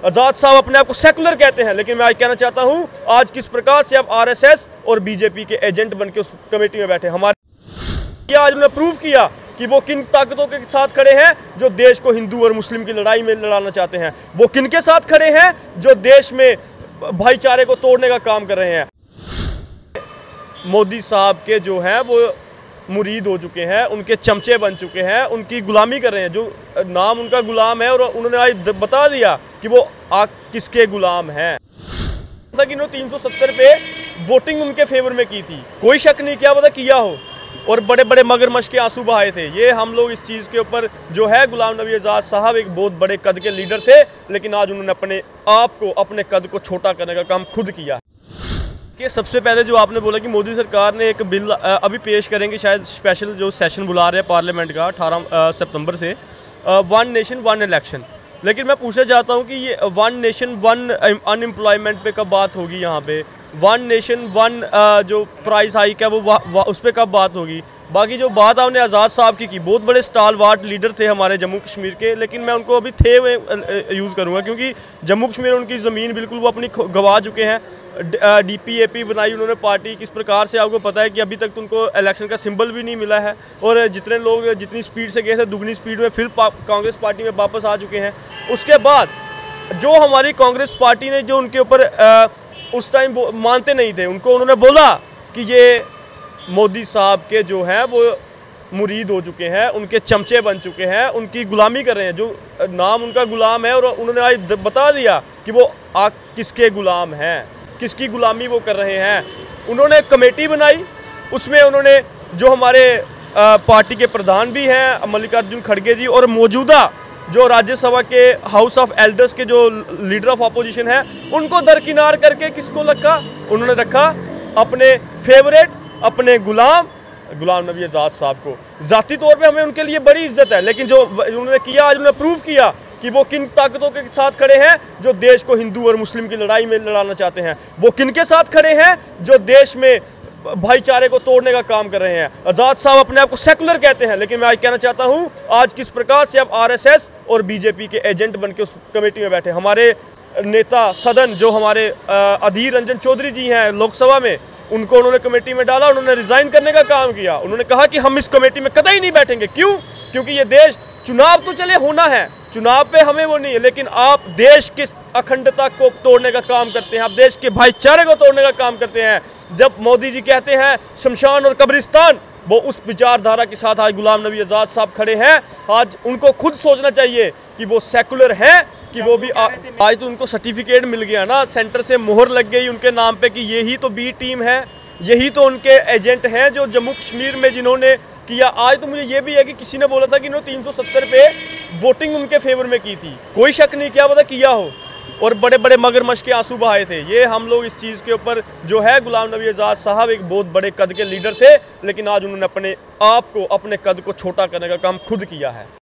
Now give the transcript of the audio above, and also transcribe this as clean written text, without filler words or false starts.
आज़ाद साहब अपने आप को सेकुलर कहते हैं, लेकिन मैं आज कहना चाहता हूं आज किस प्रकार से आप आरएसएस और बीजेपी के एजेंट बनके उस कमेटी में बैठे। हमारे आज उन्होंने प्रूव किया कि वो किन ताकतों के साथ खड़े हैं जो देश को हिंदू और मुस्लिम की लड़ाई में लड़ाना चाहते हैं, वो किन के साथ खड़े हैं जो देश में भाईचारे को तोड़ने का काम कर रहे हैं। मोदी साहब के जो हैं वो मुरीद हो चुके हैं, उनके चमचे बन चुके हैं, उनकी गुलामी कर रहे हैं। जो नाम उनका गुलाम है और उन्होंने आज बता दिया कि वो किसके गुलाम हैं। था कि इन्होंने 370 पे वोटिंग उनके फेवर में की थी, कोई शक नहीं क्या पता किया हो, और बड़े बड़े मगरमच्छ के आंसू बहाए थे। ये हम लोग इस चीज़ के ऊपर जो है, गुलाम नबी आज़ाद साहब एक बहुत बड़े कद के लीडर थे, लेकिन आज उन्होंने अपने आप को, अपने कद को छोटा करने का काम खुद किया। कि सबसे पहले जो आपने बोला कि मोदी सरकार ने एक बिल अभी पेश करेंगे, शायद स्पेशल जो सेशन बुला रहे हैं पार्लियामेंट का 18 सितंबर से, वन नेशन वन इलेक्शन। लेकिन मैं पूछना चाहता हूं कि ये वन नेशन वन अनएम्प्लॉयमेंट पे कब बात होगी, यहाँ पे वन नेशन वन जो प्राइस हाइक है वो उस पर कब बात होगी। बाकी जो बात आपने आज़ाद साहब की बहुत बड़े स्टालवार्ट लीडर थे हमारे जम्मू कश्मीर के, लेकिन मैं उनको अभी थे हुए यूज़ करूँगा, क्योंकि जम्मू कश्मीर उनकी ज़मीन बिल्कुल वो अपनी गंवा चुके हैं। DPAP बनाई उन्होंने पार्टी, किस प्रकार से आपको पता है कि अभी तक तो उनको इलेक्शन का सिंबल भी नहीं मिला है, और जितने लोग जितनी स्पीड से गए थे दुगनी स्पीड में फिर कांग्रेस पार्टी में वापस आ चुके हैं। उसके बाद जो हमारी कांग्रेस पार्टी ने जो उनके ऊपर उस टाइम मानते नहीं थे, उनको उन्होंने बोला कि ये मोदी साहब के जो हैं वो मुरीद हो चुके हैं, उनके चमचे बन चुके हैं, उनकी गुलामी कर रहे हैं। जो नाम उनका गुलाम है और उन्होंने आज बता दिया कि वो किसके गुलाम हैं, किसकी गुलामी वो कर रहे हैं। उन्होंने कमेटी बनाई, उसमें उन्होंने जो हमारे पार्टी के प्रधान भी हैं मल्लिकार्जुन खड़गे जी, और मौजूदा जो राज्यसभा के हाउस ऑफ एल्डर्स के जो लीडर ऑफ अपोजिशन है, उनको दरकिनार करके किसको रखा, उन्होंने रखा अपने फेवरेट, अपने गुलाम नबी आज़ाद साहब को। ज़ाती तौर पे हमें उनके लिए बड़ी इज्जत है, लेकिन जो उन्होंने किया आज उन्होंने प्रूव किया कि वो किन ताकतों के साथ खड़े हैं जो देश को हिंदू और मुस्लिम की लड़ाई में लड़ाना चाहते हैं, वो किन के साथ खड़े हैं जो देश में भाईचारे को तोड़ने का काम कर रहे हैं। आज़ाद साहब अपने आप को सेकुलर कहते हैं, लेकिन मैं आज कहना चाहता हूं आज किस प्रकार से आप आरएसएस और बीजेपी के एजेंट बनके उस कमेटी में बैठे। हमारे नेता सदन जो हमारे अधीर रंजन चौधरी जी हैं लोकसभा में, उनको उन्होंने कमेटी में डाला, उन्होंने रिज़ाइन करने का काम किया। उन्होंने कहा कि हम इस कमेटी में कतई नहीं बैठेंगे। क्यों? क्योंकि ये देश, चुनाव तो चले होना है, चुनाव पे हमें वो नहीं है, लेकिन आप देश की अखंडता को तोड़ने का काम करते हैं, आप देश के भाईचारे को तोड़ने का काम करते हैं। जब मोदी जी कहते हैं शमशान और कब्रिस्तान, वो उस विचारधारा के साथ आज गुलाम नबी आज़ाद साहब खड़े हैं। आज उनको खुद सोचना चाहिए कि वो सेकुलर हैं कि वो भी आज तो उनको सर्टिफिकेट मिल गया ना, सेंटर से मोहर लग गई उनके नाम पे कि यही तो बी टीम है, यही तो उनके एजेंट हैं जो जम्मू कश्मीर में जिन्होंने किया। आज तो मुझे ये भी है कि किसी ने बोला था कि इन्होंने 370 पे वोटिंग उनके फेवर में की थी, कोई शक नहीं क्या पता किया हो, और बड़े बड़े मगरमच्छ के आंसू बहाए थे। ये हम लोग इस चीज़ के ऊपर जो है, गुलाम नबी आज़ाद साहब एक बहुत बड़े कद के लीडर थे, लेकिन आज उन्होंने अपने आप को, अपने कद को छोटा करने का काम खुद किया है।